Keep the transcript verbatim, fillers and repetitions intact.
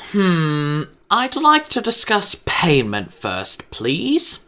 Hmm, I'd like to discuss payment first, please.